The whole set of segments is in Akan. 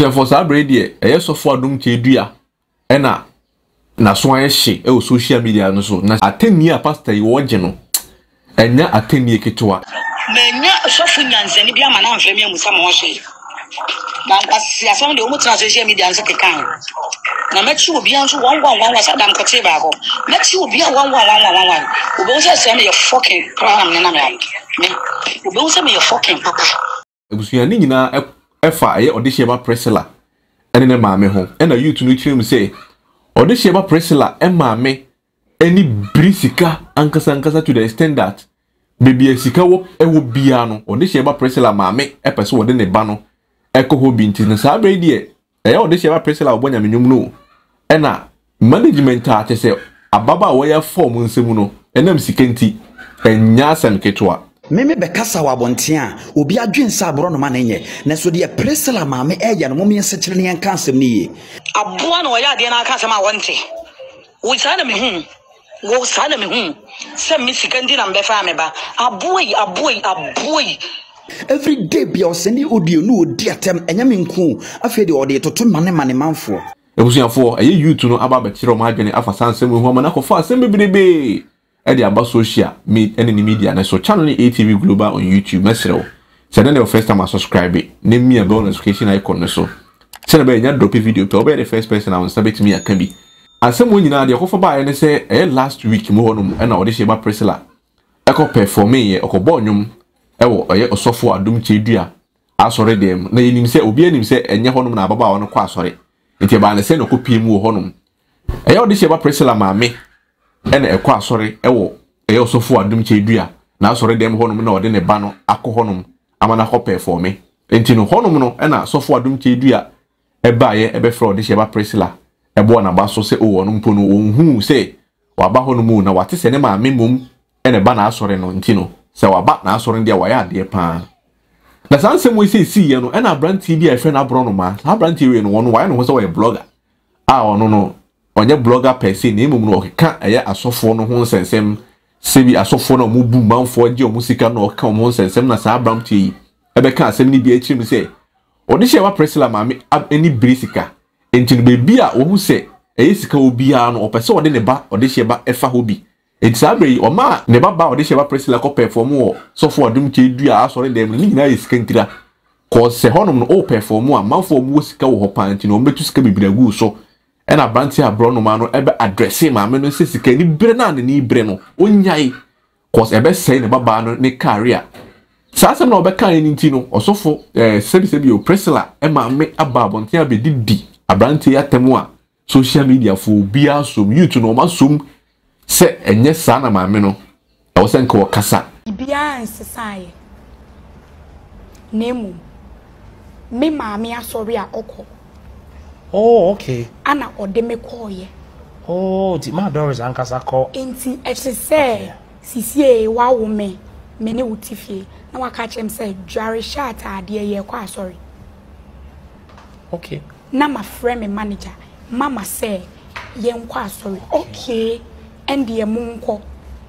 ebusia for sa brady e Osofo adom kyei dua na so ayehye e social media no so na atemi a pastor yi wo gye no enya atemi eketwa menya Osofo nyansani bia ma na mfemi amusa mo hye banka siasam de omo tra social media nso kekan na mechi obi anso 111 sadam kote ba ko mechi obi 111 obo se say me fucking crime na me obo se me fucking papa ebusia ni nyina efa ye Odehyieba priscilla ene ne maame ho ena youth no kirem say Odehyieba priscilla maame eni brisika ankasa to the extent that baby esika wo ewo bia no Odehyieba priscilla maame epese wo de ne ba no ekoho binti na sa brady e Odehyieba priscilla obonya menwum no ena management a te say ababa wo ya form nsemu no enam sikenti enya asem ketwa meme bekasa wabonte a obi adwensa abro no ma na nye na so de priscilla maame eya no momye sekere ne yanka asem ni ye aboa no ya de na aka asem a wonte wo sa na me hu se me sikandi na mbefa me ba aboyi every day bia oseni audio no odi atem enya me nku afi de ode toto mane manfo ebusuafo eye youth no aba bekire o ma adwene afa sansem hu ma na kofa asem bebrebe e de aba social media na so channel ATV Global on YouTube mesrew se na the first time I subscribe ne mi a bell notification icon no so se na be nya drop video to be the first person I want to bet me aka bi asem wonyina de kofa ba ne se last week mo honum e na Odehyieba priscilla e ko perform ye okobo nwum ewo oye Osofo adom kyei dua asore dem na yenim se obi anim se enye honum na ababa won kwa asore nti ba ne se no kopie mu honum eye Odehyieba priscilla maame ene ekwa asore ewo eye Osofo adom kyei dua na asore dem honum na ode ne ba no akọ honum amana ko perform nti no honum no ena Osofo adom kyei dua ebaaye ebefra Odehyieba priscilla ebo na ba so se o honum po no onhu se waba honum na wate se ne maame mom ene ba na asore no nti no se waba na asore ndia waya ade pa na sansem we si ye no ena branti bi efe na bro no ma ha branti we no wono waya no so we blogger ono no onye blogger person na emum no okeka eye asofo no ho nsensem sebi asofo no mu bu manfo age o musika no okeka mo nsensem na sa branti ebeka asem ni bi achirim se Odehyieba priscilla maame eni brisika enti no bebi a wo hu se eye sika obi a no opese ode ne ba Odehyieba efa hobi Exactly, Oma ne baba Odehyieba priscilla ko perform wo Osofo adom kyei dua asore dem ni nyina yeskantira ko se honum no o perform a manfo mu sika wo hopanti no metu sika bibiragu so e na branti abro no ma no ebe address maame no se sika ni bre na ni bre no onyai ko se ebe sei ne baba no ne career sasa na obeka ni nti no Osofo sebi o priscilla maame ababonte abedidi abranti atemu a social media fo bia so YouTube no ma som se enye sa na maame no e wo se nka wo kasa bia nsesaye nemu me maame asori a okọ oh okay ana ode me koye oh di ma doris ankasa ko enti se sisie wa wo me ne utifie na waka chem se dware shat ade ye kwa asori okay na my friend manager mama say ye nkwa asori okay and the munko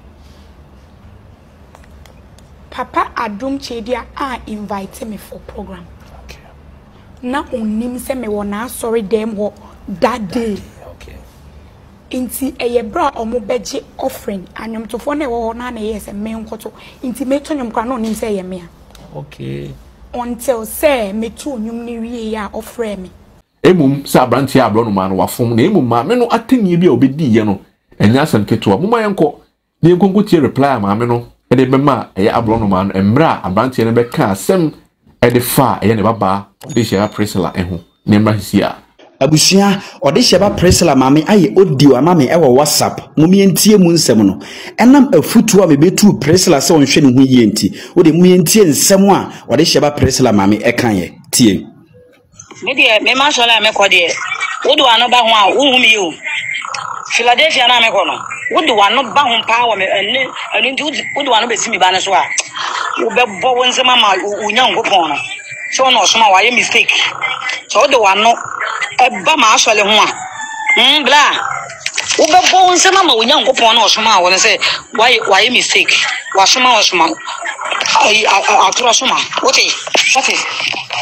Papa adom kyei dua invite me for program. Okay. Na onim se me wona sorry dem ho that day. Okay. Inti eye bra omo beje offering anyom tofo na wo na na yes me nkoto. Inti me tonyom kwa na onim se ye me a. Okay. Until say me to onyum ni wie ya offer me. Emum sa branti abro no ma no wafom na emum ma me no atenie bi a obedi ye no. Enya asem keto mo ma yenko. Ne yenko tie reply ma me no. Ede bema eye abro no ma no emra abranti ne be ka asem ede fa eye ne baba Odehyieba priscilla ehu ne emra hisia abusia Odehyieba priscilla maame aye audio ama me ewo WhatsApp mumie ntie mu nsem no enam afutuo a mebetu priscilla se onhwe ne hu yie nti wo de mumie ntie nsem a Odehyieba priscilla maame ekan ye tie me de me ma so la me ko de wo do ano ba ho a wo hu me yo Philadelphia na me ko no wo do ano ba ho pa wa me ene ndi wo do ano be si mi ba ne so a wo be bo wo nsema ma unya ngopon no so no so ma wa ye mistake so wo do ano e ba ma so le ho a bla wo be bo nsema ma unya ngopon no so ma wo ne say wa ye mistake wa so ma ai atro so ma okay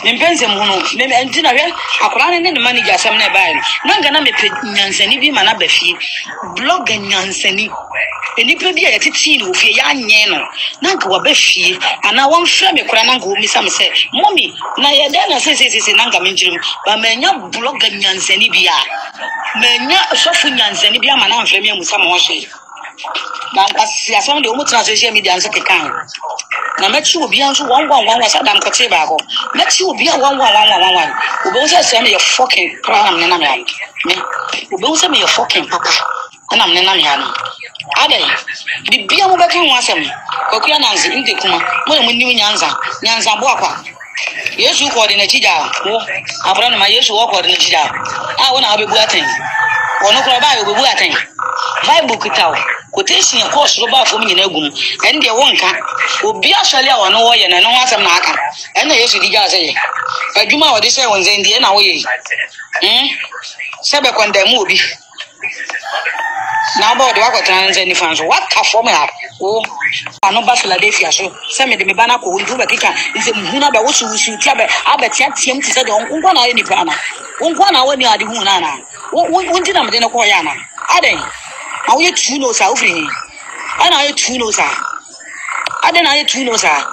Mempense mu no me antina hwe akora ne manager asem na bae no nga na me pe nyansani bi ma na ba fie blog nyansani enipa bi a yetiti no fie ya anye no na nga wa ba fie ana won hwe me kora na nga o misa me se mommy na ye de na se na nga menjirim ba manya blog nyansani bi a manya sofu nyansani bi ama na hwe me musa mo hwe na kasi asem de o mutra social media nso kekan na mechi obi anso 111 sadam kote ba go mechi obi 111 obo se say me your fucking crown na me obo se me your fucking papa na me na me ano adai bibia mo beka ho asem kokuya nanzi inde kuma mo ni nyanza bo akwa Yesu ko de na chija wo abra na Yesu wo ko de na chija wona obebu aten wono kro ba obebu aten Bible kitawo quotation e course ro ba fo mi nyina gum en de wonka obi asole a wono wo ye na no asem na aka en na Yesu di ja say adwuma wo de say won zan die na wo ye sebe kwanda mu obi na ba de wakotran zan ni fanso what ka for me ha o ano ba Philadelphia so se me de me bana ko ndu ba kika nse muhuna ba wo su tia ba abetia tiam ti se de onko na ye ni pa na onko na wo ni ade hu na na wonti na me de ko ya na aden awo ye tu no sa ofri ana ye tu no sa aden aye tu no sa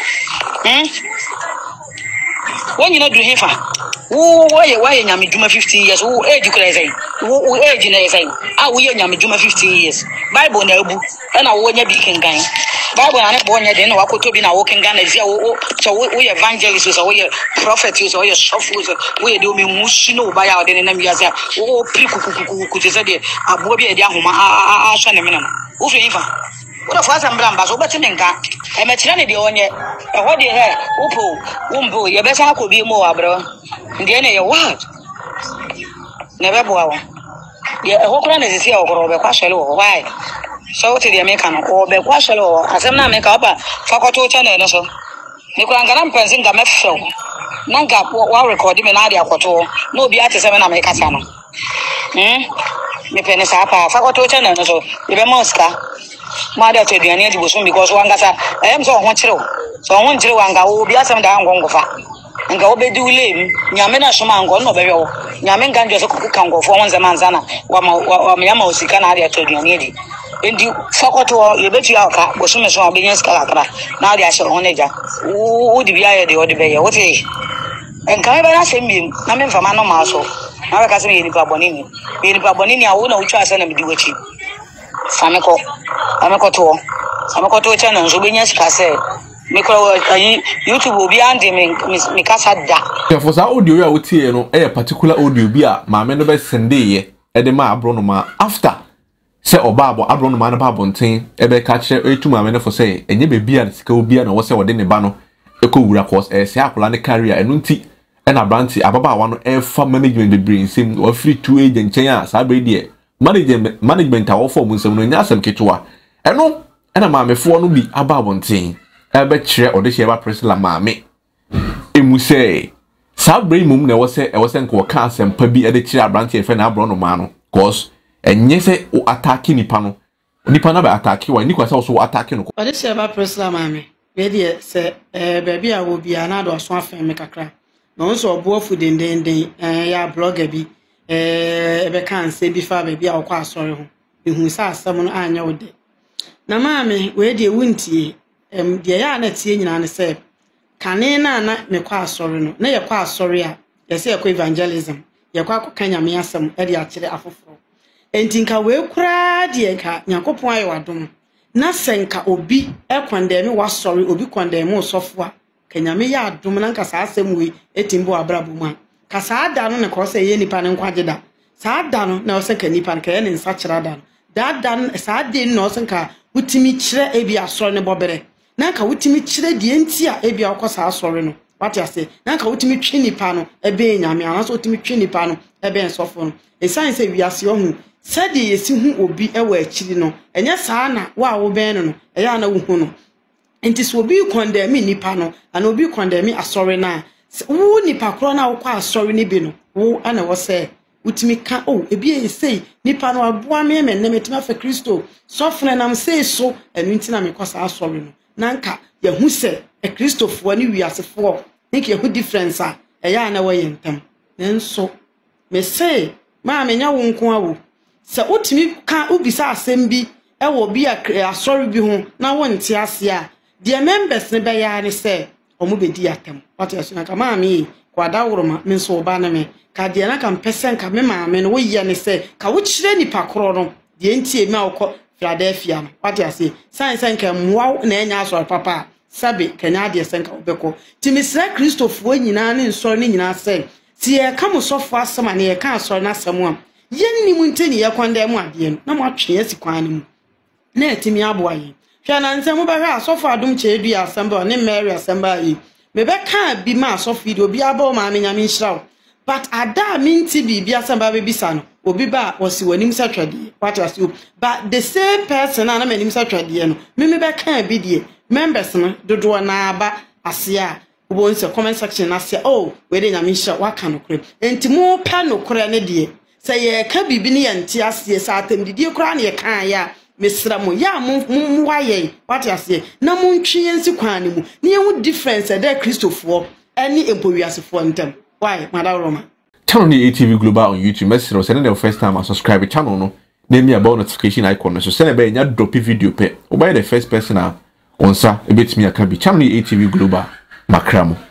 when you not do hefa why nyame djuma 15 years wo age kura say wo age na say wo ye nyame djuma 15 years Bible na abu na wo nya bi kengan Bible na ne bo nya de na wakoto bi na wo kengan na via wo so wo ye evangelist so wo ye prophet so wo ye sofo so wo ye de o me mushi no ba ya de na mi ya say wo pri kukukuku te say de abo bi e de ahoma a hwa ne menam wo fi hefa wo fa asambra mba so beti menka e metire ne de onye e ho de he upo umbo ye be sa akobi mo abro ndie ne ye what ne be boa wo ye e ho kra ne sisi e okoro be kwa shele wo why so te de meka no o be kwa shele wo asem na meka oba fakoto channel no so ne kura ngana mpenzi nga mefew na nga wa record me na ade akoto no obi ate se me na meka sa no me pene sa pa fakoto channel no so ye be moska Mother to the near Bushum because one gasa I am so one chill. So I want to wanga will be some down gongofa. And go be do lame, Yamena Shaman go no very well. Yamen can just can go for one manzana, Wamyamo Sikana to the needy. And you fuck to you bet you out, Bushum is one being scalacra. Now they are so onager. Who the Bia the other bay, what is and can I say me? I mean for Mano Maso. Now I can say in Pabonini. In Pabonini, I won't know which I send him do with you. Ameko to channel so be nyaka say me ko YouTube obi ande me kasa da for sa audio ya wotie no e particular audio bi a maame no be sende ye e de ma abro no ma after say obabo abro no ma na ba bonten e be ka kire etu maame no for say enye be bia sika obi a na wo say wo de ne ba no e ko wura course e say akola ne career enu nti e na branti ababa wa no e fa management be bring sim o free two agent chen a sa be de management awo form nsem no nya asem ketwa eno ena maamefo no bi aba abonten e be kire Odehyieba priscilla maame emu say sabre mum na e wose nko ka asem pa bi e de kire abranti e fe na abro no ma no cause enye se o attack nipa na ba attack wa ni kwasa so attack no Odehyieba priscilla maame we de se baby a wo bia na do so afem me kakra no so obuofu dendenden ya blogger bi ebe kan se bi fa baby a wo kwa asori ho ehu sa asem no anya wo de na maame we de wuntie de ya na tie nyina ne se kane na me kwa asori no na ye kwa asori a ye se ye kwa evangelism ye kwa akokanya me asem e de akire afoforo entinka we kura de ka nyakopon aye wadom na senka obi e kwandemi wasori obi kwandemi osofo a kanyame ya adom na nka sa asem we etimbo abrabo mu a ka sa ada no ne ko se ye nipa ne nkwaje da sa ada no na o se ka nipa ne ka ye ne nsa kira da dan sa de no se ka wutimi kire ebi asori ne bobere na nka wutimi kire de enti a ebi akosa asori no wati ase na nka wutimi twi nipa no ebe nyame anaso wutimi twi nipa no ebe nsofo no esan se wiase ohun sadi yesi hu obi ewa akiri no enya saa na wa wo ben no eya na wo hu no enti so obi condemn nipa no ana obi condemn asori na wo nipa kro na wo kwa asori ni bi no wo ana wo se utimi ka ebi esei nipa no aboa me ne metima fa Kristo sofre nam sei so enu ntina me kwasa asori no nanka ye hu se Kristofo ni wiasefo think you difference a eya na we yentem nenso me say ma me nya wo nko awo se otimi ka ubisa asem bi e wo bi asori bi ho na wo nte ase a the members ne be ya ne say omo be di atem what you say ka ma me kwada woroma me so ba na me ka de na kan pesen ka me ma me no wo ye ne say ka wo kire nipa kro no de ntie me akọ Philadelphia no what you say san ka muwa na enya asori papa sabe kanya de senka obeko ti misra Christopher nyina ne nsori ne nyina say ti e ka Osofo asema ne e ka asori na asemu am yenni mu nteni ye kwanda mu ade no na mo atwe asikwan ne mu na etimi aboa yi hwa na nsemu ba hwa Osofo adom cheedu asamba ne Mary asamba yi me be ka bi ma Osofo video bi aba ma me nyame nhyiraw but ada minti bi bi asamba be bisa no obi ba osi wanim satwade what was you but the same person na manim satwade no me be ka bi die members no dodo na aba asia obo nse comment section na asia oh we dey nyame nhyira waka no kure enti mo pa no kure ne die se ye ka bibi ne yente asie sa atem didie kura ne ye kan ya mesra mo ya mo waye what asie na mo ntwe yensi kwan ne mu ne ye difference e dey Christopher any empowiasefo ntem why madam Roma channel the ATV Global on YouTube. Message send the first time I subscribe to channel no. Name me about notification icon. So send a be nya drop video pe. Oba the first person on sa e bet me aka be channel the ATV Global Magraheb.